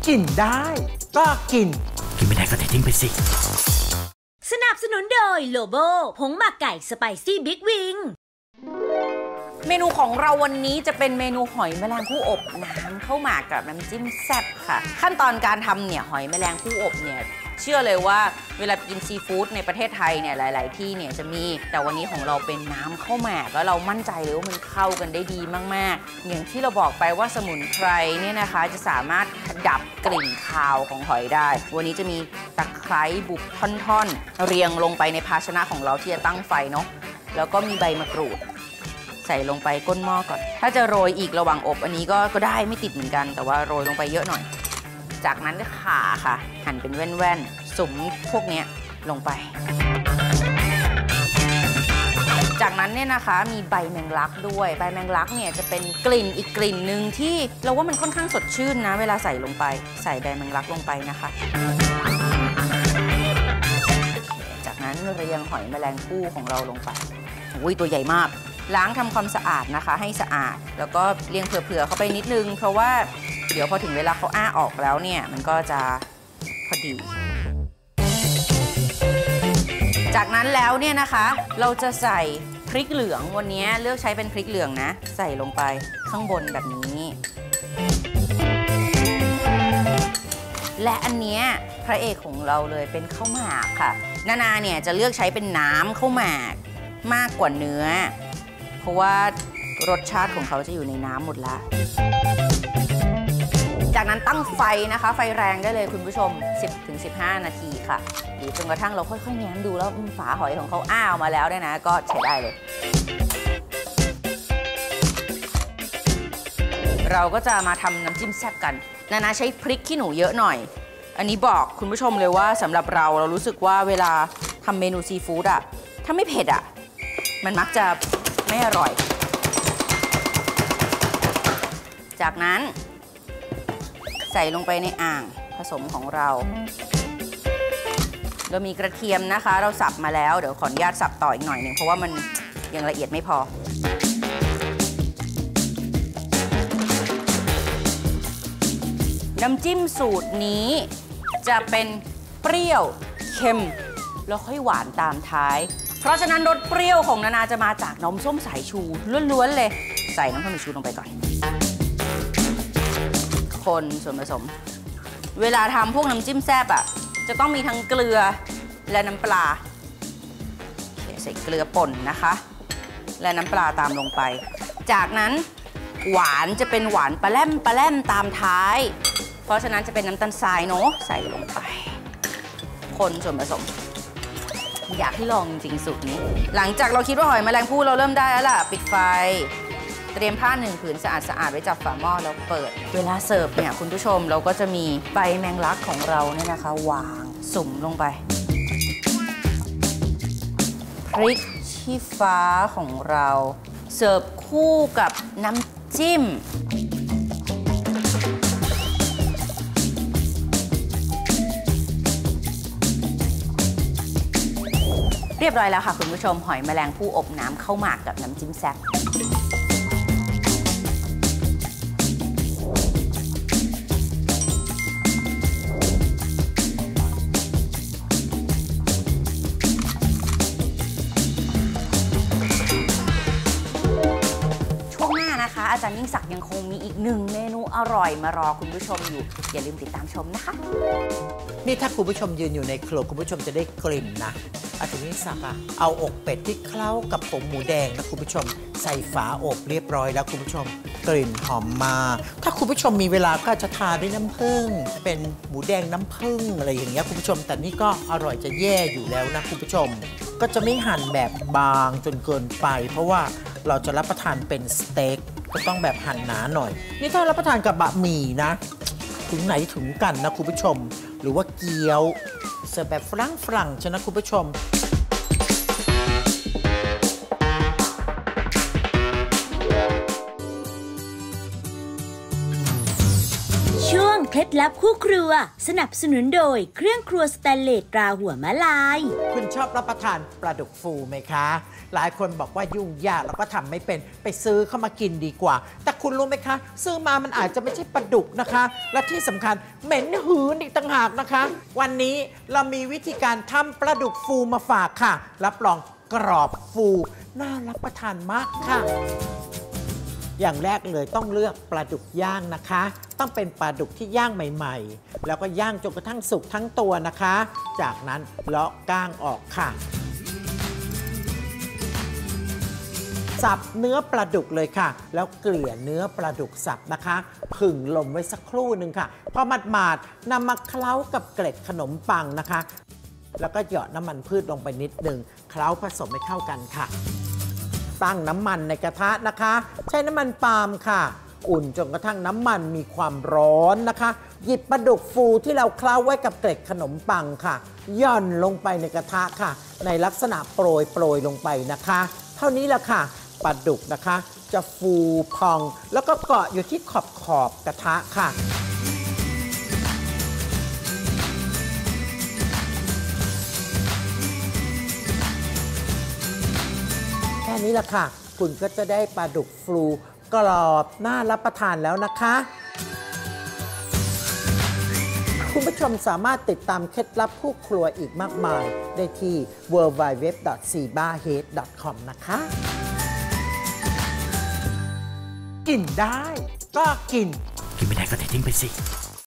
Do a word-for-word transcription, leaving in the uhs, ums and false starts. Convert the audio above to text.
กินได้ก็กินกินไม่ได้ก็ทิ้งไปสิสนับสนุนโดยโลโบผงหมักไก่สไปซี่บิ๊กวิงเมนูของเราวันนี้จะเป็นเมนูหอยแมลงภู่อบน้ำข้าวหมากกับน้ำจิ้มแซ่บค่ะขั้นตอนการทำเนี่ยหอยแมลงภู่อบเนี่ยเชื่อเลยว่าเวลากินซีฟู้ดในประเทศไทยเนี่ยหลายๆที่เนี่ยจะมีแต่วันนี้ของเราเป็นน้ำข้าวหมากแล้วเรามั่นใจเลยว่ามันเข้ากันได้ดีมากๆอย่างที่เราบอกไปว่าสมุนไพรเนี่ยนะคะจะสามารถดับกลิ่นคาวของหอยได้วันนี้จะมีตะไคร้บุกท่อนๆเรียงลงไปในภาชนะของเราที่จะตั้งไฟเนาะแล้วก็มีใบมะกรูดใส่ลงไปก้นหม้อก่อนถ้าจะโรยอีกระหว่างอบอันนี้ก็ก็ได้ไม่ติดเหมือนกันแต่ว่าโรยลงไปเยอะหน่อยจากนั้นก็ข่าค่ะหั่นเป็นแว่นๆสุมพวกนี้ลงไปจากนั้นเนี่ยนะคะมีใบแมงลักด้วยใบแมงลักเนี่ยจะเป็นกลิ่นอีกกลิ่นหนึ่งที่เราว่ามันค่อนข้างสดชื่นนะเวลาใส่ลงไปใส่ใบแมงลักลงไปนะคะจากนั้นเรียงหอยแมลงภู่ของเราลงไปอุ้ยตัวใหญ่มากล้างทำความสะอาดนะคะให้สะอาดแล้วก็เรียงเผื่อๆเข้าไปนิดนึงเพราะว่าเดี๋ยวพอถึงเวลาเขาอ้าออกแล้วเนี่ยมันก็จะพอดีจากนั้นแล้วเนี่ยนะคะเราจะใส่พริกเหลืองวันนี้เลือกใช้เป็นพริกเหลืองนะใส่ลงไปข้างบนแบบนี้และอันเนี้ยพระเอกของเราเลยเป็นข้าวหมากค่ะนานาเนี่ยจะเลือกใช้เป็นน้ำข้าวหมากมากกว่าเนื้อเพราะว่ารสชาติของเขาจะอยู่ในน้ำหมดละจากนั้นตั้งไฟนะคะไฟแรงได้เลยคุณผู้ชม สิบถึงสิบห้า นาทีค่ะหรือจนกระทั่งเราค่อยๆแง้มดูแล้วฝาหอยของเขาอ้าวมาแล้วเนี่ยนะก็ใช้ได้เลยเราก็จะมาทำน้ำจิ้มแซ่บกันนานาใช้พริกขี้หนูเยอะหน่อยอันนี้บอกคุณผู้ชมเลยว่าสำหรับเราเรารู้สึกว่าเวลาทำเมนูซีฟู้ดอะถ้าไม่เผ็ดอะมันมักจะไม่อร่อยจากนั้นใส่ลงไปในอ่างผสมของเราเรามีกระเทียมนะคะเราสับมาแล้วเดี๋ยวขออนุญาตสับต่ออีกหน่อยหนึ่งเพราะว่ามันยังละเอียดไม่พอน้ำจิ้มสูตรนี้จะเป็นเปรี้ยวเค็มแล้วค่อยหวานตามท้ายเพราะฉะนั้นรสเปรี้ยวของนานาจะมาจากน้ำส้มสายชูล้วนๆเลยใส่น้ำส้มสายชูลงไปก่อนคนส่วนผสมเวลาทำพวกน้ำจิ้มแซ่บอ่ะจะต้องมีทั้งเกลือและน้ำปลาใส่เกลือป่นนะคะและน้ำปลาตามลงไปจากนั้นหวานจะเป็นหวานปลาแล่มปลาแล่มตามท้ายเพราะฉะนั้นจะเป็นน้ำตาลทรายเนาะใส่ลงไปคนส่วนผสมอยากให้ลองจริงๆสูตรนี้หลังจากเราคิดว่าหอยแมลงภู่เราเริ่มได้แล้วล่ะปิดไฟเตรียมผ้าหนึ่งผืนสะอาดๆไว้จับฝาหม้อแล้วเปิดเวลาเสิร์ฟเนี่ยคุณผู้ชมเราก็จะมีใบแมงลักของเราเนี่ยนะคะวางสุ่มลงไปพริกชี้ฟ้าของเราเสิร์ฟคู่กับน้ำจิ้มเรียบร้อยแล้วค่ะคุณผู้ชมหอยแมลงภู่อบน้ำข้าวหมากกับน้ำจิ้มแซ่บอาจารย์ยิ่งศักดิ์ยังคงมีอีกหนึ่งเมนูอร่อยมารอคุณผู้ชมอยู่อย่าลืมติดตามชมนะคะนี่ถ้าคุณผู้ชมยืนอยู่ในครัวคุณผู้ชมจะได้กลิ่นนะอาจารย์ยิ่งศักดิ์อะเอาอกเป็ดที่เคล้ากับผงหมูแดงนะคุณผู้ชมใส่ฝาอบเรียบร้อยแล้วคุณผู้ชมกลิ่นหอมมาถ้าคุณผู้ชมมีเวลาก็จะทานด้วยน้ำผึ้งเป็นหมูแดงน้ำผึ้งอะไรอย่างเงี้ยคุณผู้ชมแต่นี่ก็อร่อยจะแย่อยู่แล้วนะคุณผู้ชมก็จะไม่หั่นแบบบางจนเกินไปเพราะว่าเราจะรับประทานเป็นสเต็กก็ต้องแบบหั่นหนาหน่อยนี่ถ้ารับประทานกับบะหมี่นะถึงไหนถึงกันนะคุณผู้ชมหรือว่าเกี๊ยวเสิร์ฟแบบฝรั่งฝรั่งใช่ไหมคุณผู้ชมช่วงงเคล็ดลับคู่ครัวสนับสนุนโดยเครื่องครัวสแตนเลสตราหัวมะลายคุณชอบรับประทานปลาดุกฟูไหมคะ หลายคนบอกว่ายุ่งยากแล้วก็ทำไม่เป็นไปซื้อเข้ามากินดีกว่าแต่คุณรู้ไหมคะซื้อมามันอาจจะไม่ใช่ปลาดุกนะคะและที่สำคัญเหม็นหืนอีกต่างหากนะคะ วันนี้เรามีวิธีการทำปลาดุกฟูมาฝากค่ะรับรองกรอบฟูน่ารับประทานมากค่ะอย่างแรกเลยต้องเลือกปลาดุกย่างนะคะต้องเป็นปลาดุกที่ย่างใหม่ๆแล้วก็ย่างจนกระทั่งสุกทั้งตัวนะคะจากนั้นเลาะก้างออกค่ะสับเนื้อปลาดุกเลยค่ะแล้วเกลี่ยเนื้อปลาดุกสับนะคะผึ่งลมไว้สักครู่หนึ่งค่ะพอหมาดๆนำมาเคล้ากับเกล็ดขนมปังนะคะแล้วก็หยอดน้ำมันพืชลงไปนิดหนึ่งเคล้าผสมให้เข้ากันค่ะตั้งน้ำมันในกระทะนะคะใช้น้ำมันปาล์มค่ะอุ่นจนกระทั่งน้ำมันมีความร้อนนะคะหยิบปลาดุกฟูที่เราเคล้าไว้กับเกล็ดขนมปังค่ะย่อนลงไปในกระทะค่ะในลักษณะโปรยโปรยลงไปนะคะเท่านี้แหละค่ะปลาดุกนะคะจะฟูพองแล้วก็เกาะอยู่ที่ขอบขอบกระทะค่ะแค่นี้แหละค่ะคุณก็จะได้ปลาดุกฟูกรอบน่ารับประทานแล้วนะคะคุณผู้ชมสามารถติดตามเคล็ดลับคู่ครัวอีกมากมายได้ที่ ดับเบิลยู ดับเบิลยู ดับเบิลยู ดอท ซี บาเฮด ดอท คอม นะคะกินได้ก็กินกินไม่ได้ก็เททิ้งไปสิ